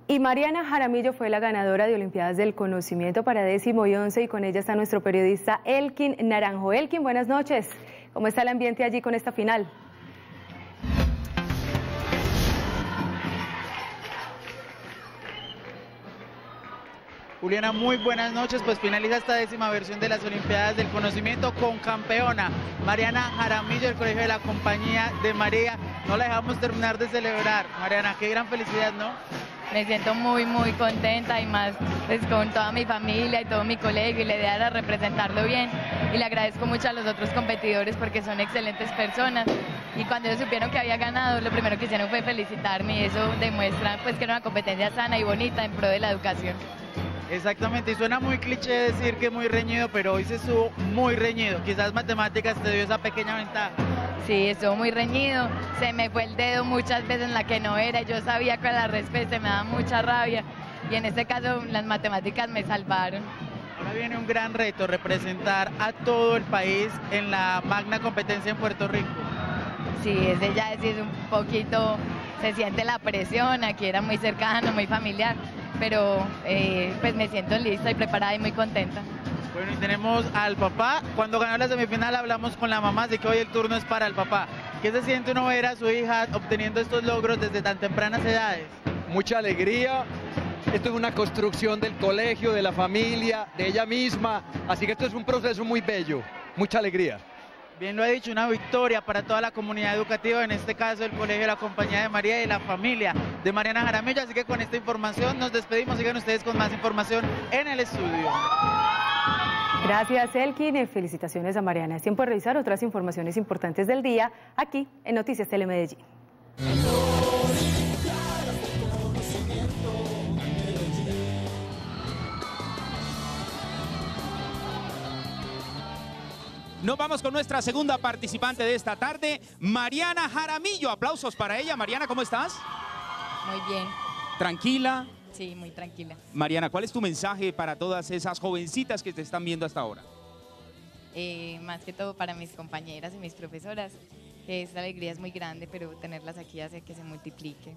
Y Mariana Jaramillo fue la ganadora de Olimpiadas del Conocimiento para 10º y 11, y con ella está nuestro periodista Elkin Naranjo. Elkin, buenas noches. ¿Cómo está el ambiente allí con esta final? Juliana, muy buenas noches. Pues finaliza esta 10ª versión de las Olimpiadas del Conocimiento con campeona Mariana Jaramillo del Colegio de la Compañía de María. No la dejamos terminar de celebrar. Mariana, qué gran felicidad, ¿no? Me siento muy contenta, y más pues con toda mi familia y todo mi colegio, y la idea era representarlo bien, y le agradezco mucho a los otros competidores porque son excelentes personas, y cuando ellos supieron que había ganado, lo primero que hicieron fue felicitarme, y eso demuestra pues que era una competencia sana y bonita en pro de la educación. Exactamente, y suena muy cliché decir que muy reñido, pero hoy se estuvo muy reñido. Quizás matemáticas te dio esa pequeña ventaja. Sí, estuvo muy reñido, se me fue el dedo muchas veces en la que no era, yo sabía que la respuesta me daba mucha rabia, y en este caso las matemáticas me salvaron. Ahora viene un gran reto, representar a todo el país en la magna competencia en Puerto Rico. Sí, ese ya es un poquito, se siente la presión, aquí era muy cercano, muy familiar, pero pues me siento lista y preparada y muy contenta. Bueno, y tenemos al papá. Cuando ganó la semifinal hablamos con la mamá, así que hoy el turno es para el papá. ¿Qué se siente uno ver a su hija obteniendo estos logros desde tan tempranas edades? Mucha alegría. Esto es una construcción del colegio, de la familia, de ella misma. Así que esto es un proceso muy bello. Mucha alegría. Bien lo ha dicho, una victoria para toda la comunidad educativa, en este caso el Colegio de la Compañía de María y la familia de Mariana Jaramillo. Así que con esta información nos despedimos. Sigan ustedes con más información en el estudio. Gracias, Elkin. Felicitaciones a Mariana. Es tiempo de revisar otras informaciones importantes del día aquí en Noticias Telemedellín. Nos vamos con nuestra segunda participante de esta tarde, Mariana Jaramillo. Aplausos para ella. Mariana, ¿cómo estás? Muy bien. ¿Tranquila? Sí, muy tranquila. Mariana, ¿cuál es tu mensaje para todas esas jovencitas que te están viendo hasta ahora? Más que todo para mis compañeras y mis profesoras, esta alegría es muy grande, pero tenerlas aquí hace que se multiplique.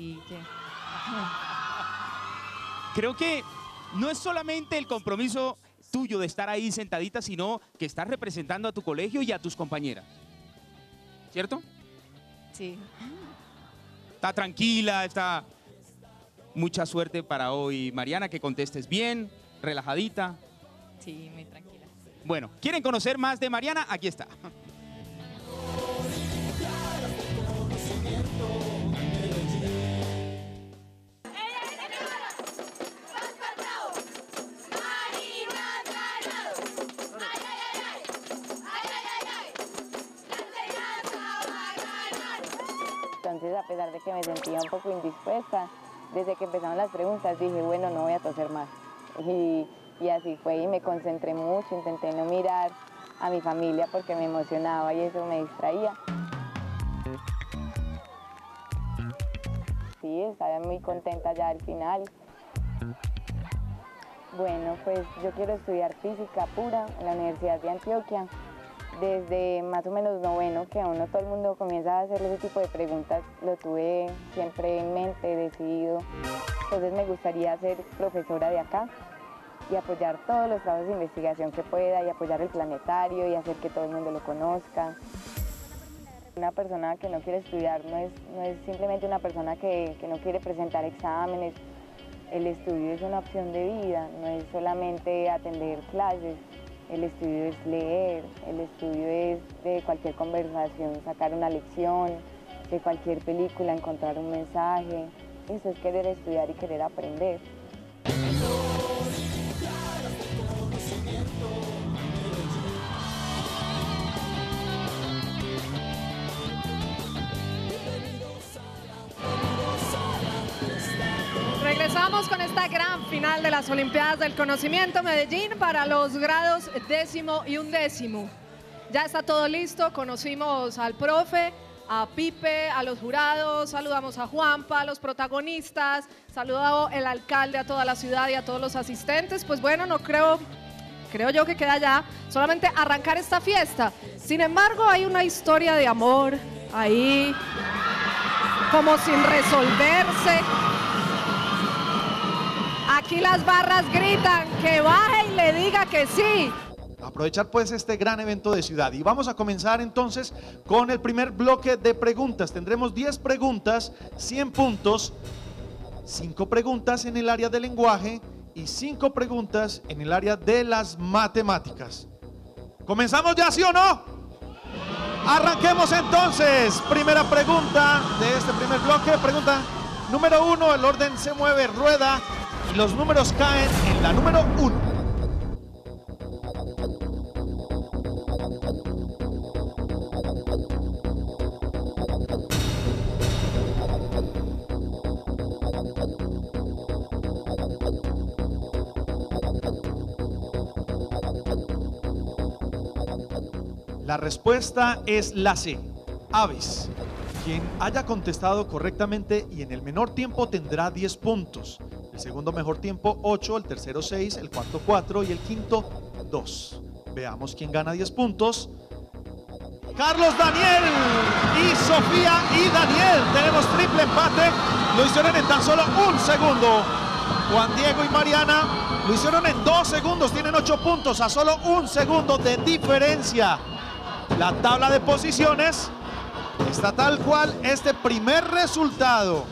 Creo que no es solamente el compromiso tuyo de estar ahí sentadita, sino que estás representando a tu colegio y a tus compañeras, ¿cierto? Sí. Está tranquila, está... Mucha suerte para hoy, Mariana, que contestes bien, relajadita. Sí, muy tranquila. Bueno, ¿quieren conocer más de Mariana? Aquí está. Entonces, a pesar de que me sentía un poco indispuesta, desde que empezaron las preguntas dije, bueno, no voy a toser más. Y así fue, y me concentré mucho, intenté no mirar a mi familia porque me emocionaba y eso me distraía. Sí, estaba muy contenta ya al final. Bueno, pues yo quiero estudiar física pura en la Universidad de Antioquia. Desde más o menos noveno, que a uno todo el mundo comienza a hacer ese tipo de preguntas, lo tuve siempre en mente, decidido. Entonces me gustaría ser profesora de acá y apoyar todos los trabajos de investigación que pueda, y apoyar el planetario y hacer que todo el mundo lo conozca. Una persona que no quiere estudiar no es simplemente una persona que no quiere presentar exámenes. El estudio es una opción de vida, no es solamente atender clases. El estudio es leer, el estudio es de cualquier conversación sacar una lección, de cualquier película encontrar un mensaje. Eso es querer estudiar y querer aprender. Regresamos con esta gran final de las Olimpiadas del Conocimiento Medellín para los grados 10º y 11º. Ya está todo listo, conocimos al profe, a Pipe, a los jurados, saludamos a Juanpa, a los protagonistas, saludado el alcalde, a toda la ciudad y a todos los asistentes. Pues bueno, no creo yo que queda ya solamente arrancar esta fiesta. Sin embargo, hay una historia de amor ahí, como sin resolverse. Aquí las barras gritan que baje y le diga que sí. Aprovechar pues este gran evento de ciudad. Y vamos a comenzar entonces con el primer bloque de preguntas. Tendremos 10 preguntas, 100 puntos, 5 preguntas en el área del lenguaje y 5 preguntas en el área de las matemáticas. ¿Comenzamos ya, sí o no? Arranquemos entonces. Primera pregunta de este primer bloque. Pregunta número 1. El orden se mueve, rueda y los números caen en la número 1. La respuesta es la C, aves. Quien haya contestado correctamente y en el menor tiempo tendrá 10 puntos. El segundo mejor tiempo 8, el tercero 6, el cuarto 4 y el quinto 2. Veamos quién gana 10 puntos. Carlos Daniel y Sofía y Daniel. Tenemos triple empate. Lo hicieron en tan solo un segundo. Juan Diego y Mariana lo hicieron en 2 segundos. Tienen 8 puntos a solo un segundo de diferencia. La tabla de posiciones está tal cual este primer resultado.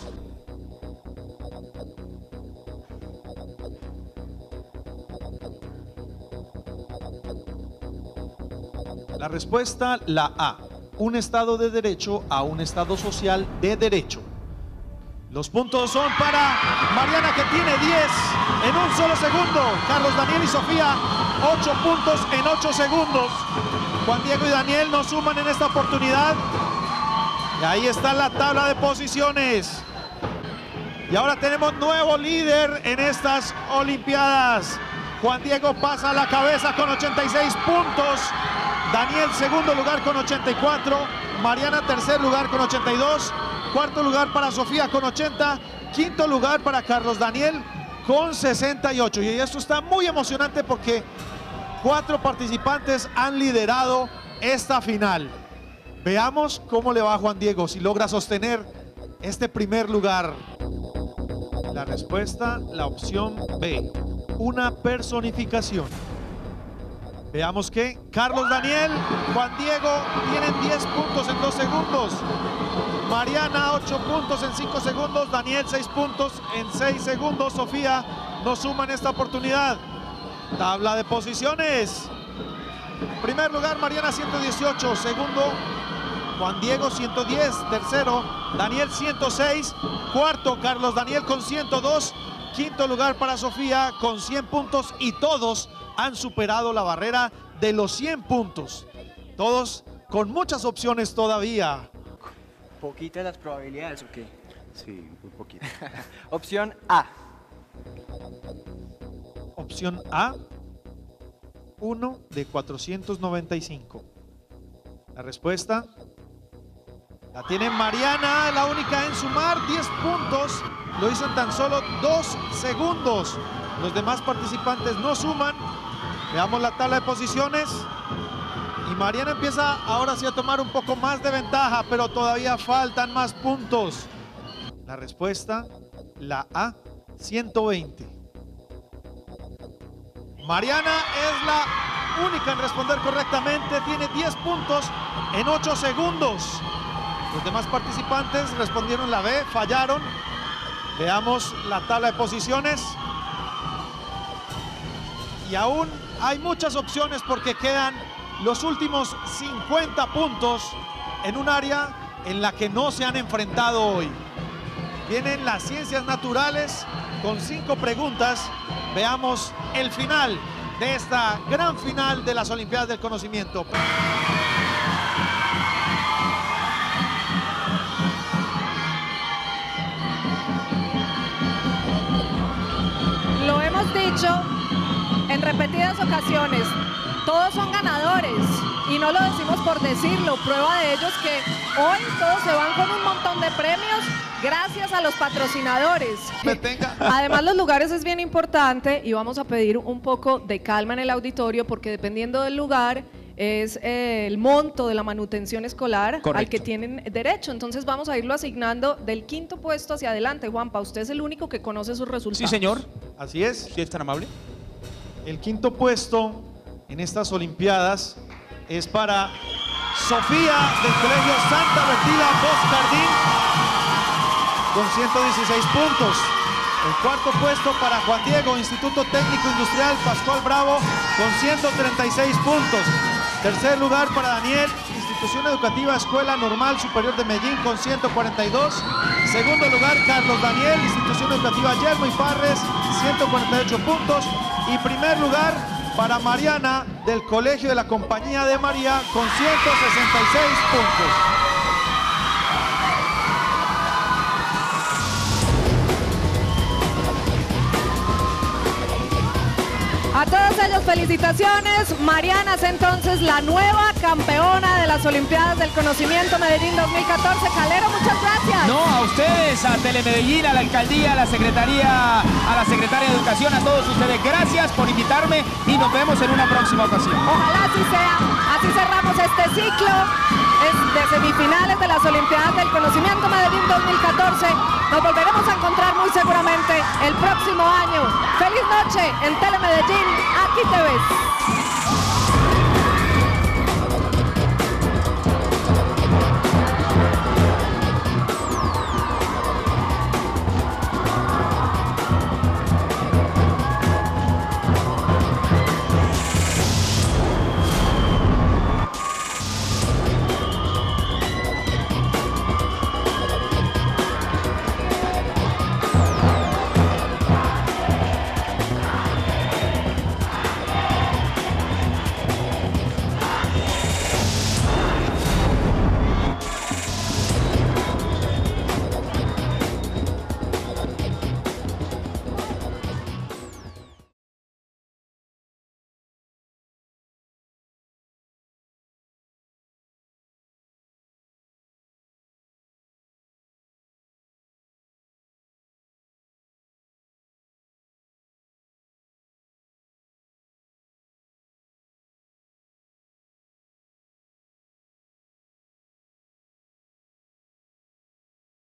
La respuesta, la A. Un Estado de Derecho a un Estado social de Derecho. Los puntos son para Mariana, que tiene 10 en un solo segundo. Carlos Daniel y Sofía, 8 puntos en 8 segundos. Juan Diego y Daniel nos suman en esta oportunidad. Y ahí está la tabla de posiciones. Y ahora tenemos nuevo líder en estas Olimpiadas. Juan Diego pasa a la cabeza con 86 puntos. Daniel, segundo lugar con 84. Mariana, tercer lugar con 82. Cuarto lugar para Sofía con 80. Quinto lugar para Carlos Daniel con 68. Y esto está muy emocionante porque 4 participantes han liderado esta final. Veamos cómo le va a Juan Diego, si logra sostener este primer lugar. La respuesta, la opción B, una personificación. Veamos que Carlos Daniel, Juan Diego tienen 10 puntos en 2 segundos. Mariana 8 puntos en 5 segundos. Daniel 6 puntos en 6 segundos. Sofía nos suma en esta oportunidad. Tabla de posiciones. Primer lugar Mariana 118. Segundo Juan Diego 110. Tercero Daniel 106. Cuarto Carlos Daniel con 102. Quinto lugar para Sofía con 100 puntos. Y todos han superado la barrera de los 100 puntos. Todos con muchas opciones todavía. ¿Poquitas las probabilidades o qué? Sí, muy poquito. Opción A. Opción A, 1 de 495. La respuesta la tiene Mariana, la única en sumar 10 puntos. Lo hizo en tan solo 2 segundos. Los demás participantes no suman. Veamos la tabla de posiciones. Y Mariana empieza ahora sí a tomar un poco más de ventaja, pero todavía faltan más puntos. La respuesta, la A, 120. Mariana es la única en responder correctamente. Tiene 10 puntos en 8 segundos. Los demás participantes respondieron la B, fallaron. Veamos la tabla de posiciones. Y aún hay muchas opciones porque quedan los últimos 50 puntos en un área en la que no se han enfrentado hoy. Vienen las ciencias naturales con 5 preguntas. Veamos el final de esta gran final de las Olimpiadas del Conocimiento. Lo hemos dicho en repetidas ocasiones, todos son ganadores y no lo decimos por decirlo. Prueba de ello es que hoy todos se van con un montón de premios gracias a los patrocinadores. Además, los lugares es bien importante y vamos a pedir un poco de calma en el auditorio porque dependiendo del lugar es el monto de la manutención escolar Correcto. al que tienen derecho. Entonces vamos a irlo asignando del 5º puesto hacia adelante. Juanpa, usted es el único que conoce sus resultados. Sí, señor. Así es. Si es tan amable. El 5º puesto en estas Olimpiadas es para Sofía del Colegio Santa Bertila Boscardín con 116 puntos. El 4º puesto para Juan Diego, Instituto Técnico Industrial Pascual Bravo con 136 puntos. Tercer lugar para Daniel, Institución Educativa Escuela Normal Superior de Medellín con 142. Segundo lugar, Carlos Daniel, Institución Educativa Yermo y Parres, 148 puntos. Y primer lugar para Mariana del Colegio de la Compañía de María con 166 puntos. A todos ellos felicitaciones. Mariana es entonces la nueva campeona de las Olimpiadas del Conocimiento Medellín 2014. Calero, muchas gracias. No, a ustedes, a Telemedellín, a la alcaldía, a la secretaria de Educación, a todos ustedes. Gracias por invitarme y nos vemos en una próxima ocasión. Ojalá así sea. Así cerramos este ciclo de semifinales de las Olimpiadas del Conocimiento Medellín 2014. Nos volveremos a encontrar muy seguramente el próximo año. Feliz noche en Telemedellín. Aquí te ves.